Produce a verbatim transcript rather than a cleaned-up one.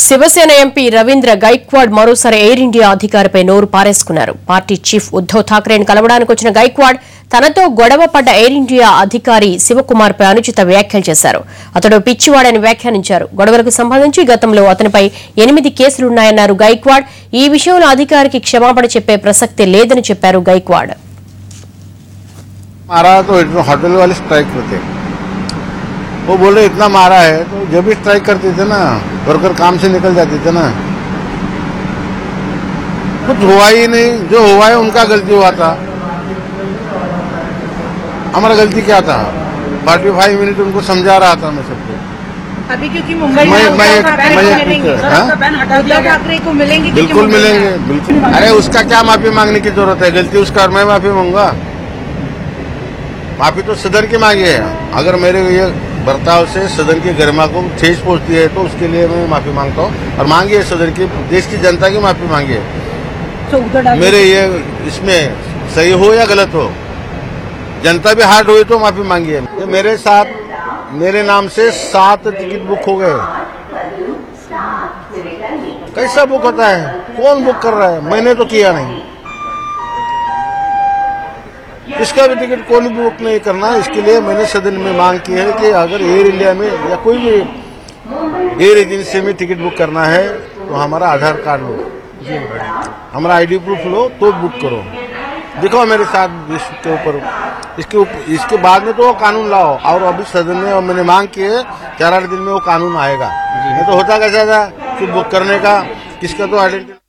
Shiv Sena MP Ravindra Gaikwad మరోసారి air India అధికారిపై నోరు పారేసుకున్నారు. పార్టీ చీఫ్ ఉద్దవ్ ఠాక్రేను కలవడానికి వచ్చిన గైక్వాడ్ తనతో గొడవ పడ్డ ఎయిర్ ఇండియా అధికారి శివకుమార్ పై అనుచిత వ్యాఖ్యలు చేశారు. అతడు పిచ్చివాడని వ్యాఖ్యానించారు. గొడవలకు సంబంధించి గతంలో అతనిపై ఎనిమిది కేసులున్నాయన్నారు గైక్వాడ్. ఈ విషయంలో అధికారికి క్షమాపణ చెప్పే ప్రసక్తి లేదని చెప్పారు గైక్వాడ్. वो बोल रहे इतना मारा है तो जब भी स्ट्राइक करते थे ना वर्कर काम से निकल जाते थे ना, कुछ हुआ ही नहीं. जो हुआ है उनका गलती हुआ था, हमारा गलती क्या था? फोर्टी फाइव मिनट उनको समझा रहा था मैं सबको. अभी क्योंकि मुंबई में ठाकरे को मिलेंगे, बिल्कुल मिलेंगे, बिल्कुल. अरे उसका क्या माफी मांगने की जरूरत है? गलती उसका और मैं माफी मांगूंगा? माफी तो सदन की मांगी है. अगर मेरे ये बर्ताव से सदन की गरिमा को ठेस पहुंचती है तो उसके लिए मैं माफी मांगता हूँ और मांगी है सदन की, देश की जनता की माफी मांगी है. मेरे ये इसमें सही हो या गलत हो, जनता भी हार्ड हुई तो माफी मांगी है. मेरे साथ मेरे नाम से सात टिकट बुक हो गए. कैसा बुक होता है? कौन बुक कर रहा है? मैंने तो किया नहीं. इसका भी टिकट कोई भी बुक नहीं करना. इसके लिए मैंने सदन में मांग की है कि अगर एयर इंडिया में या कोई भी एयर एजेंसी में टिकट बुक करना है तो हमारा आधार कार्ड लो, हमारा आईडी प्रूफ लो तो बुक करो. दिखाओ मेरे साथ इसके ऊपर. इसके ऊपर इसके बाद में तो वो कानून लाओ. और अभी सदन में मैंने मांग की है चार आठ दिन में वो कानून आएगा. नहीं तो होता कैसा था कि बुक करने का किसका तो आइडेंटिटी